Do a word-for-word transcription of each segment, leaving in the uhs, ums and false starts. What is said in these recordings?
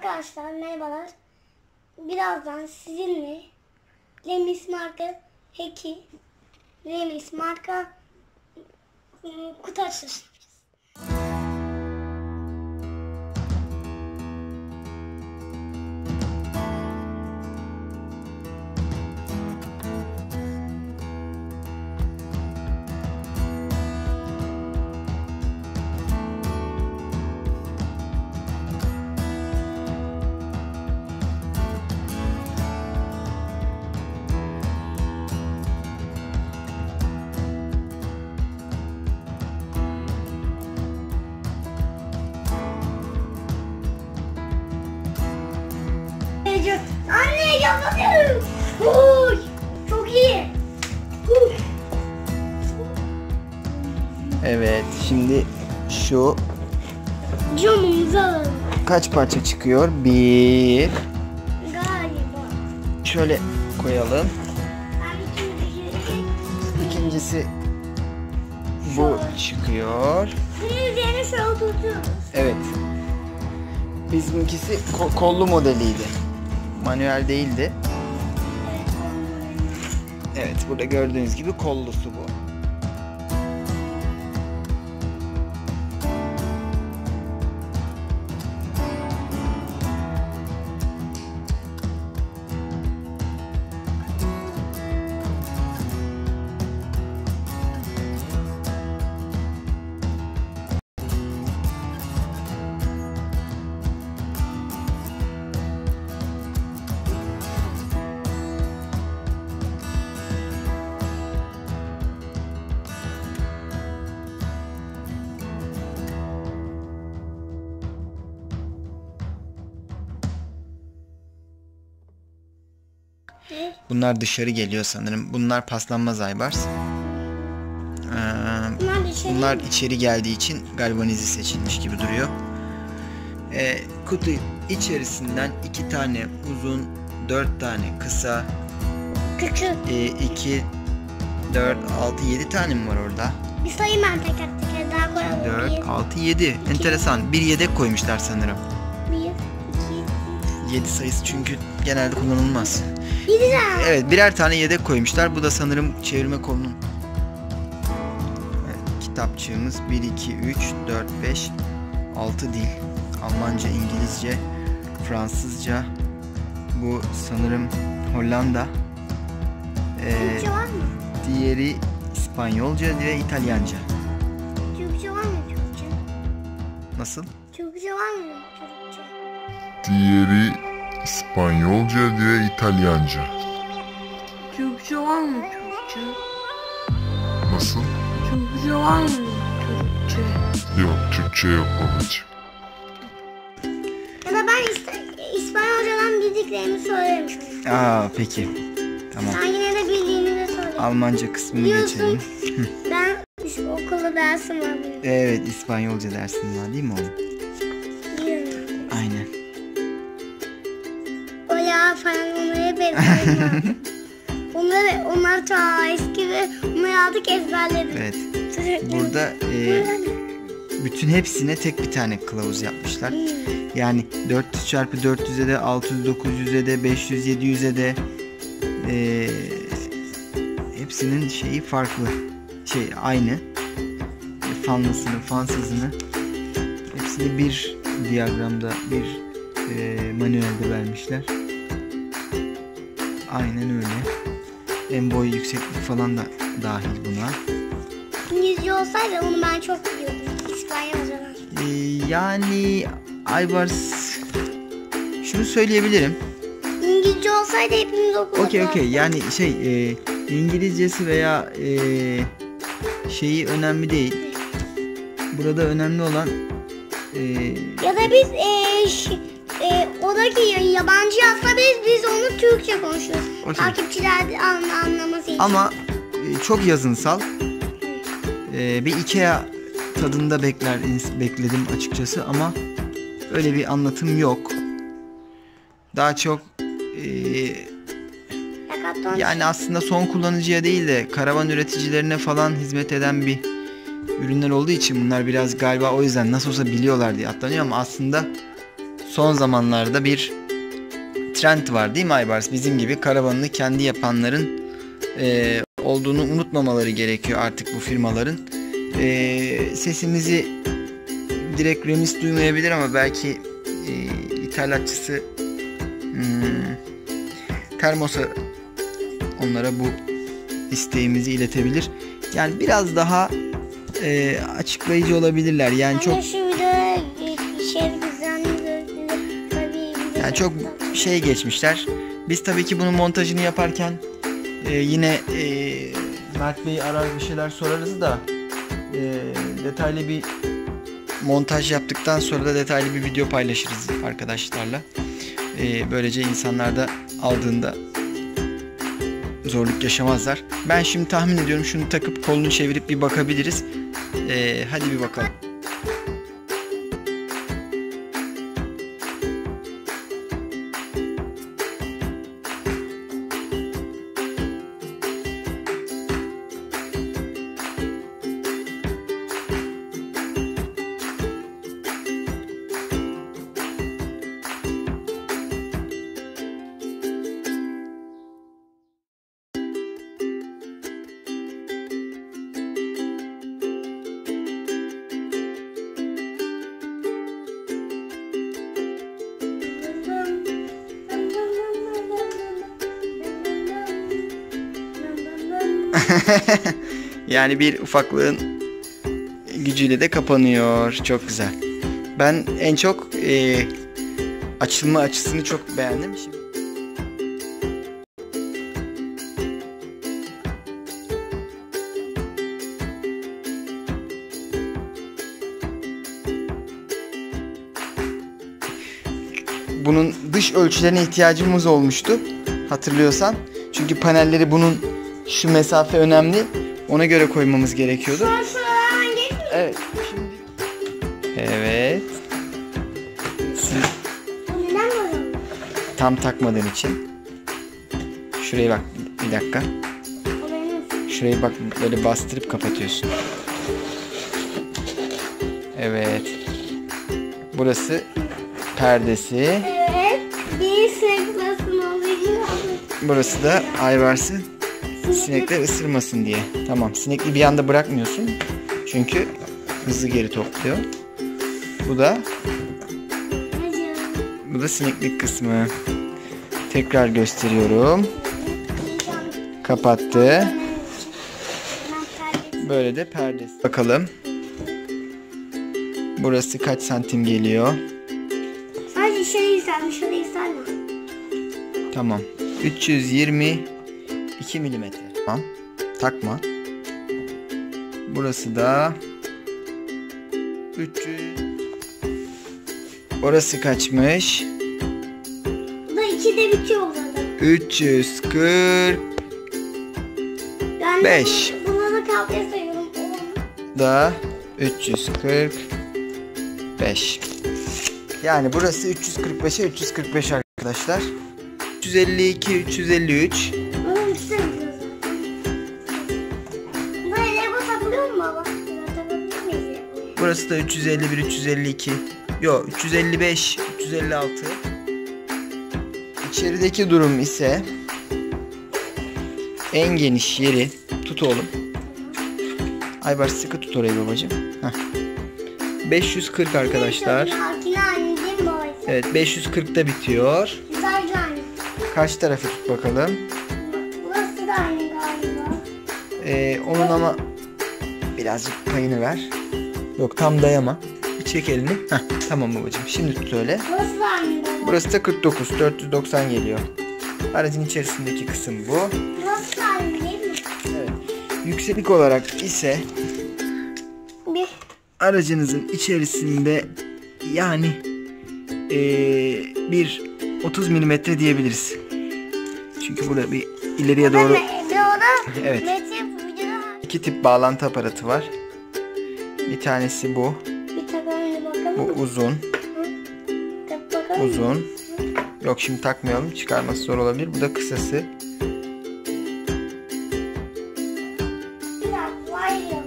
Arkadaşlar merhabalar. Birazdan sizinle Remis marka Heki Remis marka kutu açılışını yapacağız. Anne yapamıyorum. Uy, çok iyi. Uy. Evet, şimdi şu Camımızı alalım. kaç parça çıkıyor? Bir. Galiba. Şöyle koyalım. Ben ikinci İkincisi bu çıkıyor. bunun üzerine şöyle oturtuyoruz. Evet. Bizimkisi ko- kollu modeliydi. Manuel değildi. Evet, burada gördüğünüz gibi kollusu bu. Bunlar dışarı geliyor sanırım. Bunlar paslanmaz aybars. Ee, Bunlar içeri, bunlar içeri geldiği için galvanize seçilmiş gibi duruyor. Ee, kutu içerisinden iki tane uzun, dört tane kısa, küçük. e, iki, dört, altı, yedi tane mi var orada? Bir sayayım ben teker teker daha koyalım. dört, altı, yedi. Enteresan. Bir yedek koymuşlar sanırım. Bir, iki, yedi sayısı çünkü genelde kullanılmaz. bir daha. Evet, birer tane yedek koymuşlar. Bu da sanırım çevirme kolunun. Evet, kitapçığımız bir, iki, üç, dört, beş, altı dil. Almanca, İngilizce, Fransızca. Bu sanırım Hollanda. Ee, Türkçe var mı? diğeri İspanyolca ve İtalyanca. Türkçe var mı Türkçe? Nasıl? Türkçe var mı Türkçe? Diğeri İspanyolca ve İtalyanca. Türkçe var mı Türkçe? Nasıl? Türkçe var mı Türkçe? Yok, Türkçe yok babacığım. Ya da ben İs- İspanyolcadan bildiklerimi söylerim sana. Aa, peki. Tamam. Sen yine de bildiğini de söyle. Almanca kısmını Biliyorsun geçelim. ben işte okulda dersim var benim. Evet, İspanyolca dersin var değil mi oğlum? Biliyorum. Aynen. O ya falan onları benziyorum. Onları, onlar çok eski ve onları artık ezberledim. Evet. Sürekli. Burada e, bütün hepsine tek bir tane kılavuz yapmışlar. Hmm. Yani dört yüz çarpı dört yüze de, altı yüz dokuz yüze de, beş yüz yedi yüze de e, hepsinin şeyi farklı. Şey aynı. E, fanlısını, fansızını hepsini bir diyagramda, bir e, manuelde vermişler. Aynen öyle. En boy yükseklik falan da dahil buna. İngilizce olsaydı onu ben çok biliyordum. İspanyolcadan. Ee, yani Aybars, şunu söyleyebilirim. İngilizce olsaydı hepimiz okurduk. Okey okey, yani şey e, İngilizcesi veya e, şeyi önemli değil. Burada önemli olan e, Ya da biz e, ş- e, odaki yabancı yazsa biz, biz onu Türkçe konuşuyoruz. Okey. Takipçiler de anla, anlaması için. ama e, çok yazınsal. E, bir IKEA tadında bekler bekledim açıkçası ama öyle bir anlatım yok. Daha çok e, Decathlon. yani aslında son kullanıcıya değil de karavan üreticilerine falan hizmet eden bir ürünler olduğu için bunlar biraz galiba o yüzden nasıl olsa biliyorlar diye atlanıyor ama aslında son zamanlarda bir trend var değil mi Aybars? Bizim gibi karavanını kendi yapanların e, olduğunu unutmamaları gerekiyor artık bu firmaların. E, sesimizi direkt Remis duymayabilir ama belki e, ithalatçısı hmm, Termos'a onlara bu isteğimizi iletebilir. Yani biraz daha e, açıklayıcı olabilirler. Yani çok Şu videoya şey güzel tabii. yani çok şey geçmişler. Biz tabii ki bunun montajını yaparken e, yine e, Mert Bey'i arar bir şeyler sorarız da e, detaylı bir montaj yaptıktan sonra da detaylı bir video paylaşırız arkadaşlarla. E, böylece insanlar da aldığında zorluk yaşamazlar. Ben şimdi tahmin ediyorum şunu takıp kolunu çevirip bir bakabiliriz. E, hadi bir bakalım. Yani bir ufaklığın gücüyle de kapanıyor. Çok güzel. Ben en çok e, açılma açısını çok beğendim. Şimdi... Bunun dış ölçülerine ihtiyacımız olmuştu. Hatırlıyorsan. Çünkü panelleri bunun şu mesafe önemli. Ona göre koymamız gerekiyordu. Evet. Şimdi... Evet. Tam takmadığım için. Şuraya bak bir dakika. Şurayı bak böyle bastırıp kapatıyorsun. Evet. Burası perdesi. Evet. Bir sırtlasın oluyor. Burası da Ayvars'ı sinekler ısırmasın diye. Tamam. Sinekli bir anda bırakmıyorsun. Çünkü hızlı geri topluyor. Bu da Bu da sineklik kısmı. Tekrar gösteriyorum. Kapattı. Böyle de perdesi. Bakalım. Burası kaç santim geliyor? Sadece şurayı sarma, şurayı sarma. Tamam. üç yüz yirmi iki milimetre. Tamam. Takma. Burası da üç yüz. Orası kaçmış? Bu da ikide bitiyor burada. üç yüz kırk Ben beş. de buna da kahve sayıyorum. Da üç yüz kırk beş. Yani burası üç yüz kırk beşe üç yüz kırk beş arkadaşlar. üç yüz elli iki, üç yüz elli üç. Bunun ikisi de bitiyor zaten. Buraya Lego takılıyor mu baba? Takabilir miyiz? Burası da üç yüz elli bir, üç yüz elli iki. Yok, üç yüz elli beş, üç yüz elli altı. İçerideki durum ise en geniş yeri tut oğlum. Aybar sıkı tut orayı babacığım. Heh. beş yüz kırk arkadaşlar. Hakine aynı değil mi babacığım? Evet, beş yüz kırkta bitiyor. Sadece aynı. Kaç tarafı tut bakalım. Burası da aynı galiba. Ee, onun ama birazcık payını ver. Yok, tam dayama. Bir çek elini. Heh, tamam babacığım. Şimdi tut öyle. Burası da aynı baba. Burası da kırk dokuz, dört yüz doksan geliyor. Aracın içerisindeki kısım bu. Burası da aynı değil mi? Evet. Yükseklik olarak ise Bir. aracınızın içerisinde yani ee, bir otuz milimetre diyebiliriz. Çünkü burada bir ileriye doğru Ve orada evet. metre videoda iki tip bağlantı aparatı var. Bir tanesi bu. bir takalım bakalım. Bu uzun. Tak bakalım. Uzun. Yok, şimdi takmayalım. Çıkarması zor olabilir. Bu da kısası. Bir dakika. Varyum.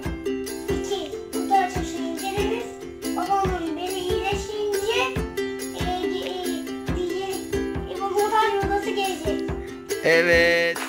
İki. Bu da açılışını inceleriz. Babamın beni iyileşince e, Evet.